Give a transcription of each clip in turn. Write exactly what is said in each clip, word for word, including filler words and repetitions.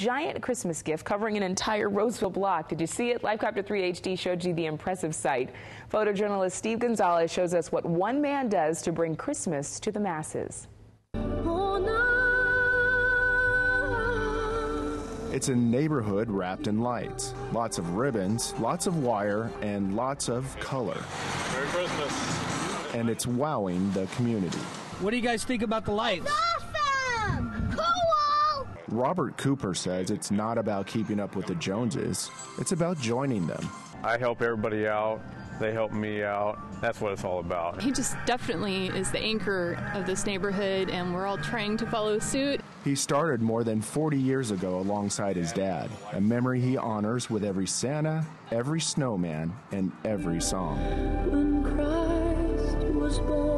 giant Christmas gift covering an entire Roseville block. Did you see it? Livecopter three H D showed you the impressive sight. Photojournalist Steve Gonzalez shows us what one man does to bring Christmas to the masses. It's a neighborhood wrapped in lights. Lots of ribbons, lots of wire, and lots of color. Merry Christmas. And it's wowing the community. What do you guys think about the lights? Awesome! Cool! Robert Cooper says it's not about keeping up with the Joneses. It's about joining them. I help everybody out. They help me out. That's what it's all about. He just definitely is the anchor of this neighborhood, and we're all trying to follow suit. He started more than forty years ago alongside his dad, a memory he honors with every Santa, every snowman, and every song. When Christ was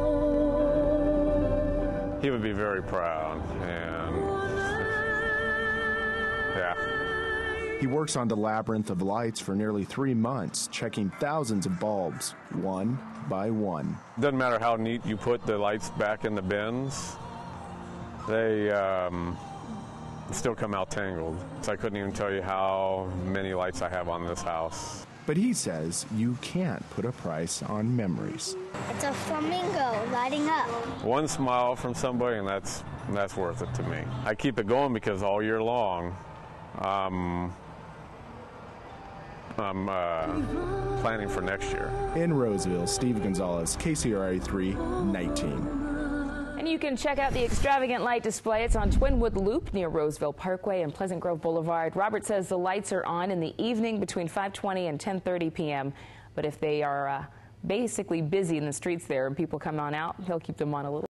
born. He would be very proud, and yeah. He works on the labyrinth of lights for nearly three months, checking thousands of bulbs, one by one. Doesn't matter how neat you put the lights back in the bins, they um, still come out tangled. So I couldn't even tell you how many lights I have on this house. But he says you can't put a price on memories. It's a flamingo lighting up. One smile from somebody, and that's, that's worth it to me. I keep it going because all year long, um, I'm uh, planning for next year. In Roseville, Steve Gonzalez, K C R A three nineteen. And you can check out the extravagant light display. It's on Twinwood Loop near Roseville Parkway and Pleasant Grove Boulevard. Robert says the lights are on in the evening between five twenty and ten thirty p m But if they are uh, basically busy in the streets there and people come on out, he'll keep them on a little